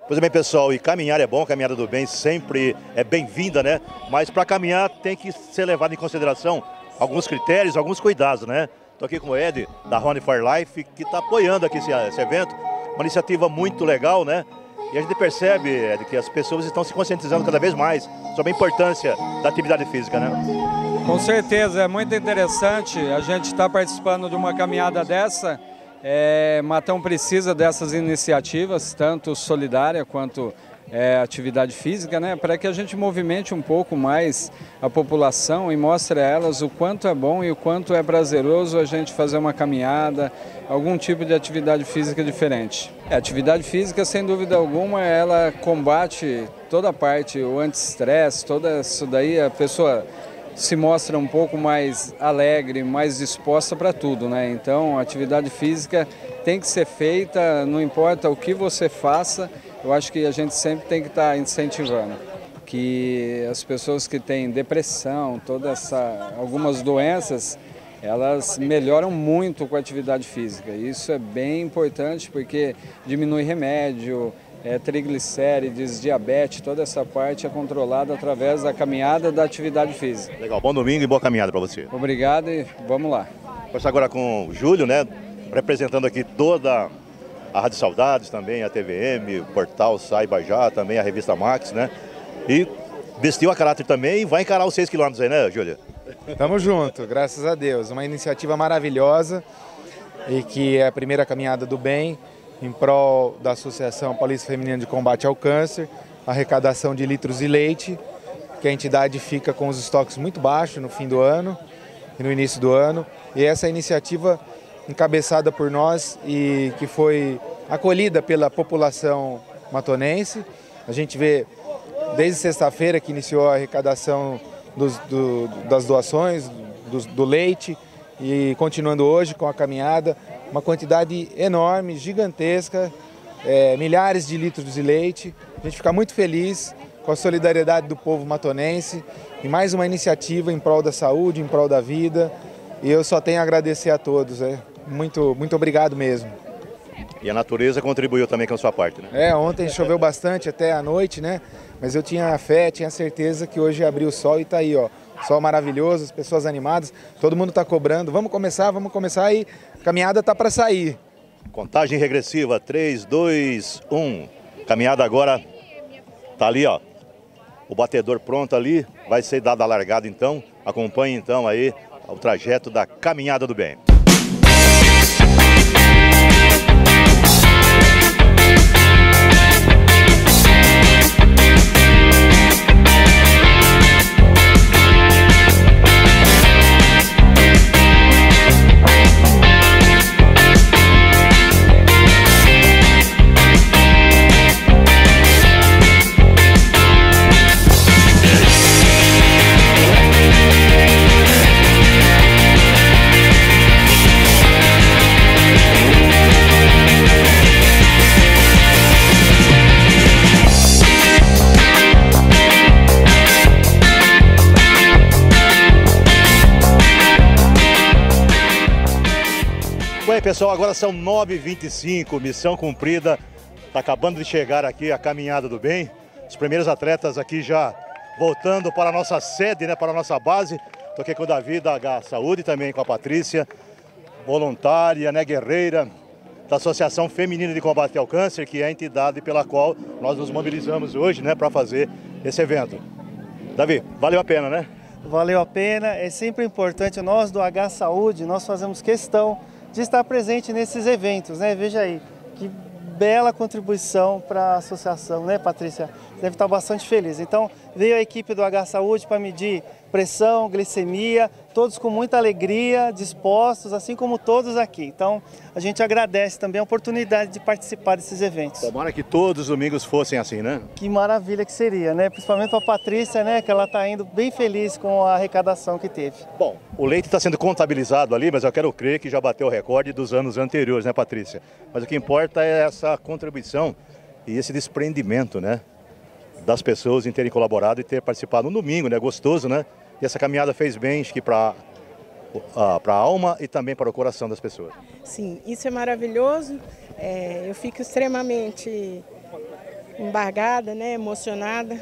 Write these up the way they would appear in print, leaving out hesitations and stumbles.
Pois bem, pessoal, e caminhar é bom, caminhada do bem sempre é bem-vinda, né? Mas para caminhar tem que ser levado em consideração alguns critérios, alguns cuidados, né? Estou aqui com o Ed, da Run for Life, que está apoiando aqui esse evento, uma iniciativa muito legal, né? E a gente percebe, Ed, que as pessoas estão se conscientizando cada vez mais sobre a importância da atividade física, né? Com certeza, é muito interessante a gente estar participando de uma caminhada dessa. Matão precisa dessas iniciativas, tanto solidária quanto atividade física, né, para que a gente movimente um pouco mais a população e mostre a elas o quanto é bom e o quanto é prazeroso a gente fazer uma caminhada, algum tipo de atividade física diferente. A atividade física, sem dúvida alguma, ela combate toda a parte, o anti-estresse, toda isso daí, a pessoa se mostra um pouco mais alegre, mais disposta para tudo, né? Então, a atividade física tem que ser feita, não importa o que você faça, eu acho que a gente sempre tem que estar incentivando que as pessoas que têm depressão, algumas doenças, elas melhoram muito com a atividade física. Isso é bem importante porque diminui remédio, triglicérides, diabetes, toda essa parte é controlada através da caminhada da atividade física. Legal, bom domingo e boa caminhada para você. Obrigado e vamos lá. Vou conversar agora com o Júlio, né? Representando aqui toda a Rádio Saudades, também a TVM, o portal Saiba Já, também a revista Max, né? E vestiu a caráter também e vai encarar os 6 quilômetros aí, né, Júlio? Tamo junto, graças a Deus. Uma iniciativa maravilhosa e que é a primeira caminhada do bem em prol da Associação Paulista Feminina de Combate ao Câncer, arrecadação de litros de leite, que a entidade fica com os estoques muito baixos no fim do ano e no início do ano. E essa iniciativa encabeçada por nós e que foi acolhida pela população matonense. A gente vê desde sexta-feira que iniciou a arrecadação das doações, do leite, e continuando hoje com a caminhada, uma quantidade enorme, gigantesca, milhares de litros de leite. A gente fica muito feliz com a solidariedade do povo matonense e mais uma iniciativa em prol da saúde, em prol da vida. E eu só tenho a agradecer a todos. Muito, muito obrigado mesmo. E a natureza contribuiu também com a sua parte, né? Ontem choveu bastante até a noite, né? Mas eu tinha fé, tinha certeza que hoje abriu o sol e está aí, ó. Sol maravilhoso, as pessoas animadas, todo mundo está cobrando. Vamos começar e a caminhada está para sair. Contagem regressiva, 3, 2, 1. Caminhada agora tá ali, ó. O batedor pronto ali, vai ser dada a largada então. Acompanhe então aí o trajeto da Caminhada do Bem. Bem, pessoal, agora são 9h25, missão cumprida. Está acabando de chegar aqui a Caminhada do Bem. Os primeiros atletas aqui já voltando para a nossa sede, né, para a nossa base. Estou aqui com o Davi da H Saúde, também com a Patrícia, voluntária, né, guerreira da Associação Feminina de Combate ao Câncer, que é a entidade pela qual nós nos mobilizamos hoje, né, para fazer esse evento. Davi, valeu a pena, né? Valeu a pena, é sempre importante. Nós do H Saúde, nós fazemos questão de estar presente nesses eventos, né? Veja aí, que bela contribuição para a associação, né, Patrícia? Deve estar bastante feliz. Então, veio a equipe do H Saúde para medir pressão, glicemia, todos com muita alegria, dispostos, assim como todos aqui. Então, a gente agradece também a oportunidade de participar desses eventos. Tomara que todos os domingos fossem assim, né? Que maravilha que seria, né? Principalmente para a Patrícia, né? Que ela está indo bem feliz com a arrecadação que teve. Bom, o leite está sendo contabilizado ali, mas eu quero crer que já bateu o recorde dos anos anteriores, né, Patrícia? Mas o que importa é essa contribuição e esse desprendimento, né, das pessoas em terem colaborado e ter participado no domingo, né? Gostoso, né? E essa caminhada fez bem, acho que para a alma e também para o coração das pessoas. Sim, isso é maravilhoso. Eu fico extremamente embargada, né, emocionada,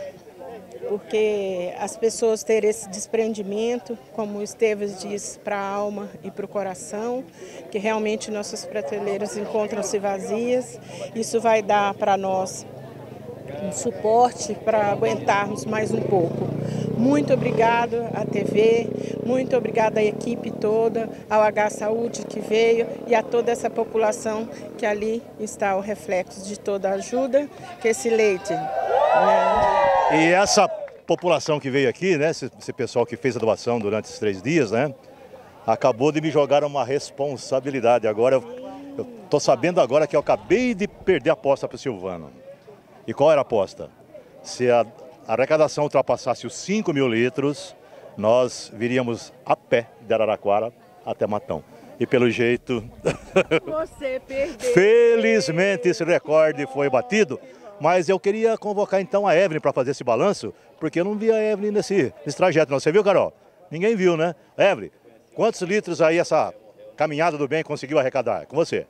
porque as pessoas terem esse desprendimento, como o Esteves diz, para a alma e para o coração, que realmente nossas prateleiras encontram-se vazias. Isso vai dar para nós um suporte para aguentarmos mais um pouco. Muito obrigado à TV, muito obrigada à equipe toda, ao H-Saúde que veio e a toda essa população que ali está o reflexo de toda a ajuda que esse leite, né? E essa população que veio aqui, né, esse pessoal que fez a doação durante esses 3 dias, né, acabou de me jogar uma responsabilidade. Agora, eu estou sabendo agora que eu acabei de perder a aposta para o Silvano. E qual era a aposta? Se a arrecadação ultrapassasse os 5.000 litros, nós viríamos a pé de Araraquara até Matão. E pelo jeito, Você perdeu. Felizmente esse recorde foi batido. Mas eu queria convocar então a Evelyn para fazer esse balanço, porque eu não vi a Evelyn nesse trajeto não. Você viu, Carol? Ninguém viu, né? Evelyn, quantos litros aí essa caminhada do bem conseguiu arrecadar? Com você.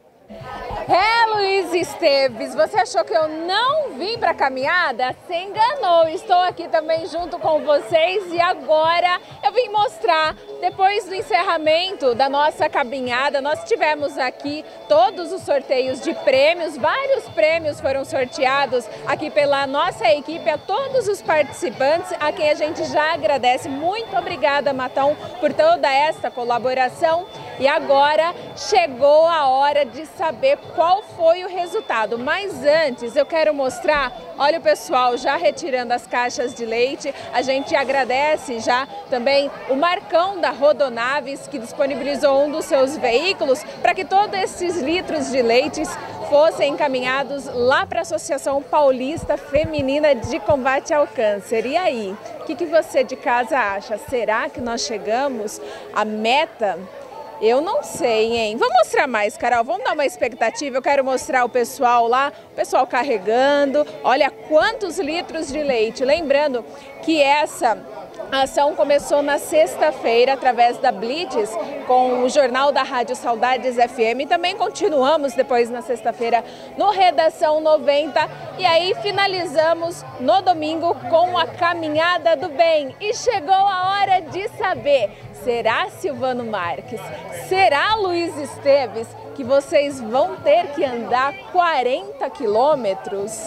Luiz Esteves, você achou que eu não vim para a caminhada? Se enganou, estou aqui também junto com vocês e agora eu vim mostrar, depois do encerramento da nossa caminhada, nós tivemos aqui todos os sorteios de prêmios, vários prêmios foram sorteados aqui pela nossa equipe, a todos os participantes, a quem a gente já agradece. Muito obrigada, Matão, por toda essa colaboração. E agora chegou a hora de saber qual foi o resultado. Mas antes eu quero mostrar, olha o pessoal já retirando as caixas de leite. A gente agradece já também o Marcão da Rodonaves, que disponibilizou um dos seus veículos para que todos esses litros de leite fossem encaminhados lá para a Associação Paulista Feminina de Combate ao Câncer. E aí, o que você de casa acha? Será que nós chegamos à meta? Eu não sei, hein? Vamos mostrar mais, Carol. Vamos dar uma expectativa. Eu quero mostrar o pessoal lá, o pessoal carregando. Olha quantos litros de leite. Lembrando que essa ação começou na sexta-feira através da Blitz com o Jornal da Rádio Saudades FM. Também continuamos depois na sexta-feira no Redação 90 e aí finalizamos no domingo com a Caminhada do Bem. E chegou a hora de saber, será Silvano Marques? Será Luiz Esteves que vocês vão ter que andar 40 quilômetros?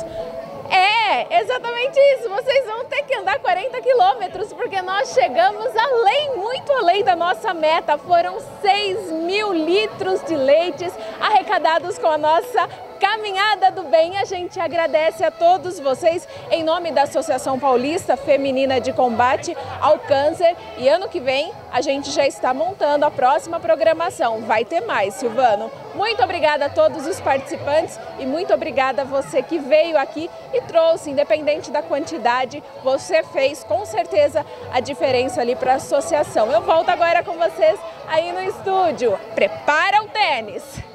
É, exatamente isso, vocês vão ter que andar 40 quilômetros, porque nós chegamos além, muito além da nossa meta. Foram 6.000 litros de leites arrecadados com a nossa Caminhada do Bem. A gente agradece a todos vocês em nome da Associação Paulista Feminina de Combate ao Câncer. E ano que vem a gente já está montando a próxima programação. Vai ter mais, Silvano. Muito obrigada a todos os participantes e muito obrigada a você que veio aqui e trouxe, independente da quantidade, você fez com certeza a diferença ali para a associação. Eu volto agora com vocês aí no estúdio. Prepara o tênis!